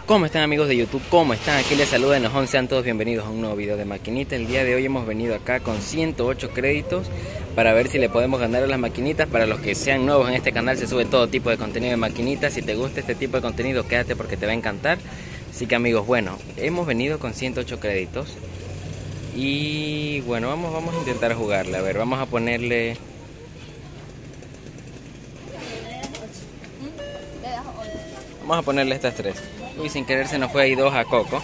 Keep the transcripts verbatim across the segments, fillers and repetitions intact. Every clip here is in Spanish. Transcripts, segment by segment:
¿Cómo están, amigos de YouTube? ¿Cómo están? Aquí les saluda Enojón. Sean todos bienvenidos a un nuevo video de maquinita. El día de hoy hemos venido acá con ciento ocho créditos para ver si le podemos ganar a las maquinitas. Para los que sean nuevos en este canal, se sube todo tipo de contenido de maquinitas. Si te gusta este tipo de contenido, quédate porque te va a encantar. Así que, amigos, bueno, hemos venido con ciento ocho créditos. Y bueno, vamos, vamos a intentar jugarle. A ver, vamos a ponerle... Vamos a ponerle estas tres. Uy, sin querer se nos fue ahí dos a Coco.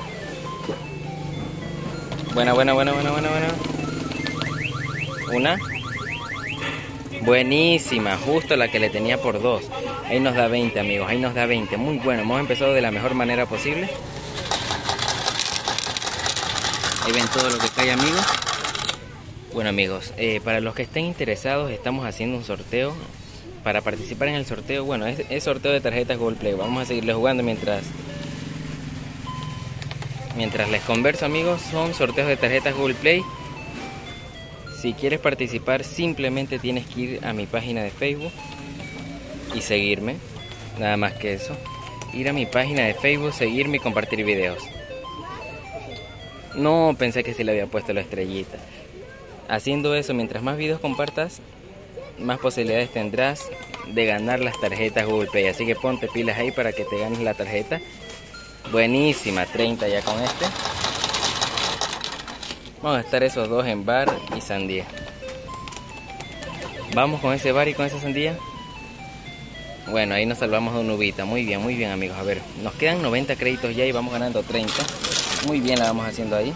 Buena, buena, buena, buena, buena, buena. Una. Buenísima, justo la que le tenía por dos. Ahí nos da veinte, amigos, ahí nos da veinte. Muy bueno, hemos empezado de la mejor manera posible. Ahí ven todo lo que cae, amigos. Bueno, amigos, eh, para los que estén interesados, estamos haciendo un sorteo. Para participar en el sorteo, bueno, es, es sorteo de tarjetas Google Play. Vamos a seguirle jugando mientras Mientras les converso, amigos. Son sorteos de tarjetas Google Play. Si quieres participar, simplemente tienes que ir a mi página de Facebook y seguirme. Nada más que eso. Ir a mi página de Facebook, seguirme y compartir videos. No pensé que sí le había puesto la estrellita. Haciendo eso, mientras más videos compartas, más posibilidades tendrás de ganar las tarjetas Google Play. Así que ponte pilas ahí para que te ganes la tarjeta. Buenísima, treinta ya con este. Vamos a estar esos dos en bar y sandía. Vamos con ese bar y con esa sandía. Bueno, ahí nos salvamos de un ubita. Muy bien, muy bien, amigos. A ver, nos quedan noventa créditos ya y vamos ganando treinta. Muy bien la vamos haciendo ahí.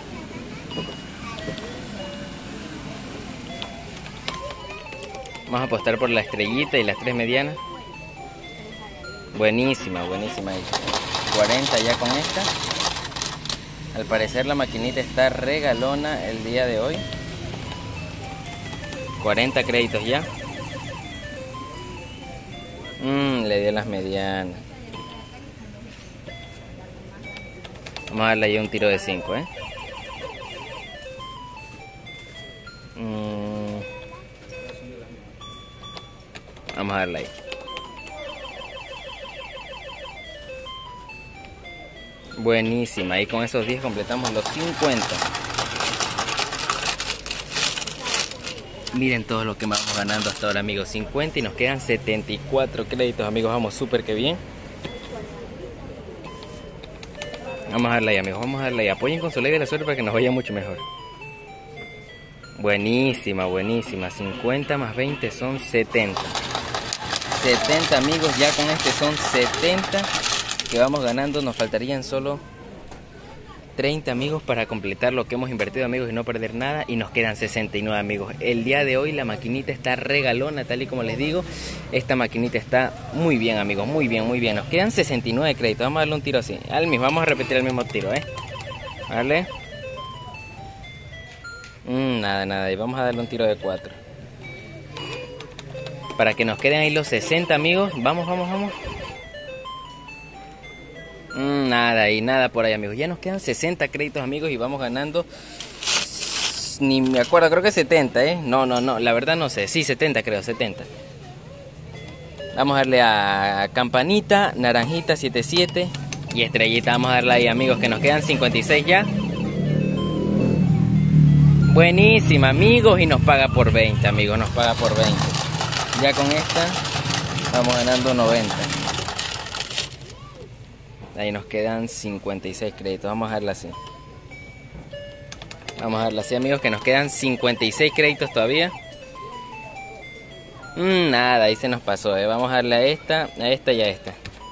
Vamos a apostar por la estrellita y las tres medianas. Buenísima, buenísima ahí. cuarenta ya con esta. Al parecer la maquinita está regalona el día de hoy. cuarenta créditos ya. Mmm, le dio las medianas. Vamos a darle ahí un tiro de cinco, ¿eh? Mm. Vamos a darle ahí. Buenísima, y con esos diez completamos los cincuenta. Miren todo lo que vamos ganando hasta ahora, amigos. cincuenta y nos quedan setenta y cuatro créditos, amigos. Vamos súper que bien. Vamos a darle ahí, amigos. Vamos a darle ahí. Apoyen con su ley de la suerte para que nos vaya mucho mejor. Buenísima, buenísima. cincuenta más veinte son setenta. setenta, amigos. Ya con este son setenta que vamos ganando. Nos faltarían solo treinta, amigos, para completar lo que hemos invertido, amigos, y no perder nada. Y nos quedan sesenta y nueve, amigos. El día de hoy la maquinita está regalona, tal y como les digo. Esta maquinita está muy bien, amigos, muy bien, muy bien. Nos quedan sesenta y nueve créditos. Vamos a darle un tiro así, al mismo. Vamos a repetir el mismo tiro, ¿eh? Vale. Mm, nada, nada. Y vamos a darle un tiro de cuatro para que nos queden ahí los sesenta, amigos. Vamos, vamos, vamos. Mm, nada, y nada por ahí, amigos. Ya nos quedan sesenta créditos, amigos, y vamos ganando. Ni me acuerdo, creo que setenta, ¿eh? No, no, no, la verdad no sé. Sí, setenta creo, setenta. Vamos a darle a campanita, naranjita, siete siete y estrellita. Vamos a darle ahí, amigos, que nos quedan cincuenta y seis ya. Buenísima, amigos, y nos paga por veinte, amigos, nos paga por veinte. Ya con esta vamos ganando noventa. Ahí nos quedan cincuenta y seis créditos. Vamos a darla así. Vamos a darla así, amigos, que nos quedan cincuenta y seis créditos todavía. Mm, nada, ahí se nos pasó, ¿eh? Vamos a darle a esta, a esta y a esta.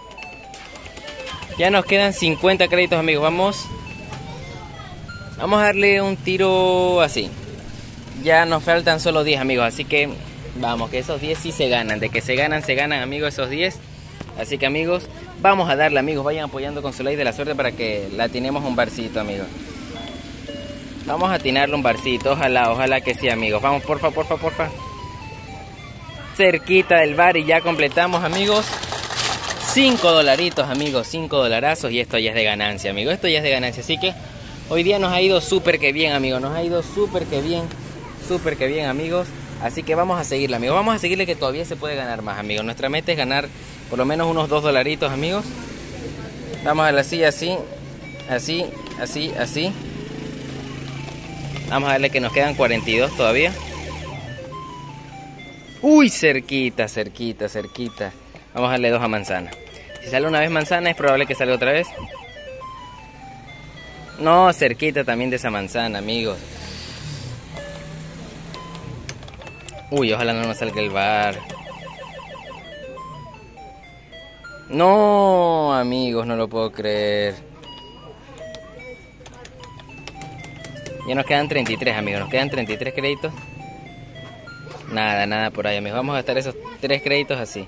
Ya nos quedan cincuenta créditos, amigos. Vamos. Vamos a darle un tiro así. Ya nos faltan solo diez, amigos. Así que vamos, que esos diez sí se ganan. De que se ganan, se ganan, amigos, esos diez. Así que, amigos, vamos a darle, amigos. Vayan apoyando con su ley de la suerte para que la atinemos un barcito, amigos. Vamos a atinarle un barcito. Ojalá, ojalá que sí, amigos. Vamos, porfa, porfa, porfa. Cerquita del bar y ya completamos, amigos. cinco dolaritos, amigos. cinco dolarazos y esto ya es de ganancia, amigos. Esto ya es de ganancia. Así que hoy día nos ha ido súper que bien, amigos. Nos ha ido súper que bien. Súper que bien, amigos. Así que vamos a seguirle, amigos. Vamos a seguirle que todavía se puede ganar más, amigos. Nuestra meta es ganar por lo menos unos dos dolaritos, amigos. Vamos a darle así, así, así, así, así. Vamos a darle que nos quedan cuarenta y dos todavía. Uy, cerquita, cerquita, cerquita. Vamos a darle dos a manzana. Si sale una vez manzana, es probable que salga otra vez. No, cerquita también de esa manzana, amigos. Uy, ojalá no nos salga el bar. No, amigos, no lo puedo creer. Ya nos quedan treinta y tres, amigos. Nos quedan treinta y tres créditos. Nada, nada por ahí, amigos. Vamos a gastar esos tres créditos así.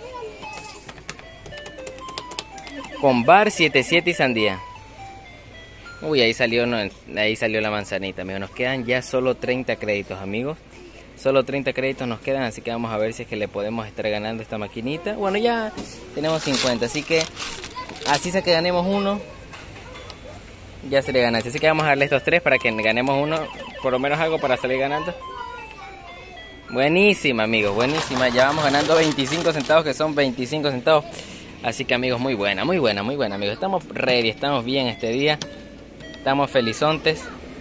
Con bar, siete siete y sandía. Uy, ahí salió, no, ahí salió la manzanita, amigos. Nos quedan ya solo treinta créditos, amigos. Solo treinta créditos nos quedan, así que vamos a ver si es que le podemos estar ganando esta maquinita. Bueno, ya tenemos cincuenta, así que así sea que ganemos uno, ya se le gana. Así que vamos a darle estos tres para que ganemos uno, por lo menos algo para salir ganando. Buenísima, amigos, buenísima. Ya vamos ganando veinticinco centavos, que son veinticinco centavos. Así que, amigos, muy buena, muy buena, muy buena, amigos. Estamos ready, estamos bien este día. Estamos felizontes.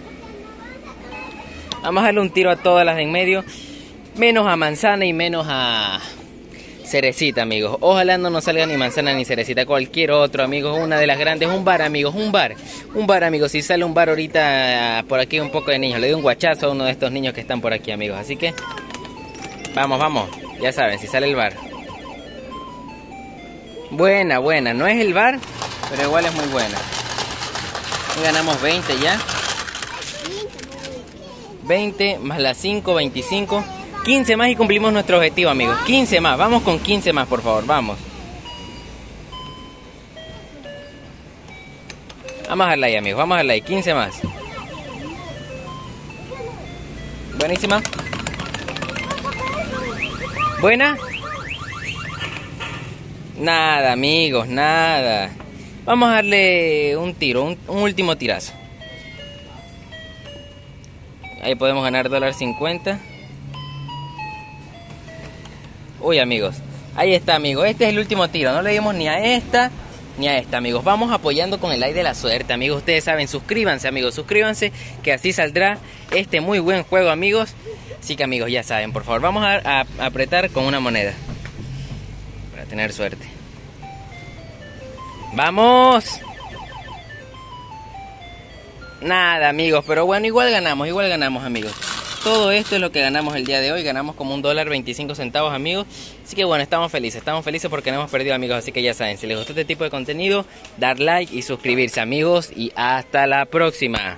Vamos a darle un tiro a todas las de en medio, menos a manzana y menos a cerecita, amigos. Ojalá no nos salga ni manzana ni cerecita, cualquier otro, amigos. Una de las grandes, un bar, amigos, un bar. Un bar, amigos. Si sale un bar ahorita por aquí, un poco de niños. Le doy un guachazo a uno de estos niños que están por aquí, amigos. Así que vamos, vamos. Ya saben, si sale el bar. Buena, buena. No es el bar, pero igual es muy buena. Y ganamos veinte ya. veinte más las cinco, veinticinco. quince más y cumplimos nuestro objetivo, amigos. quince más, vamos con quince más, por favor, vamos. Vamos a darle ahí, amigos, vamos a darle ahí, quince más. Buenísima. Buena. Nada, amigos, nada. Vamos a darle un tiro, un, un último tirazo. Ahí podemos ganar dólar cincuenta. Uy, amigos, ahí está, amigos. Este es el último tiro. No le dimos ni a esta ni a esta, amigos. Vamos apoyando con el like de la suerte, amigos. Ustedes saben, suscríbanse, amigos. Suscríbanse, que así saldrá este muy buen juego, amigos. Así que, amigos, ya saben, por favor, vamos a, a, a apretar con una moneda para tener suerte. ¡Vamos! Nada, amigos, pero bueno, igual ganamos, igual ganamos, amigos. Todo esto es lo que ganamos el día de hoy. Ganamos como un dólar veinticinco centavos, amigos. Así que bueno, estamos felices, estamos felices porque no hemos perdido, amigos. Así que ya saben, si les gustó este tipo de contenido, dar like y suscribirse, amigos. Y hasta la próxima.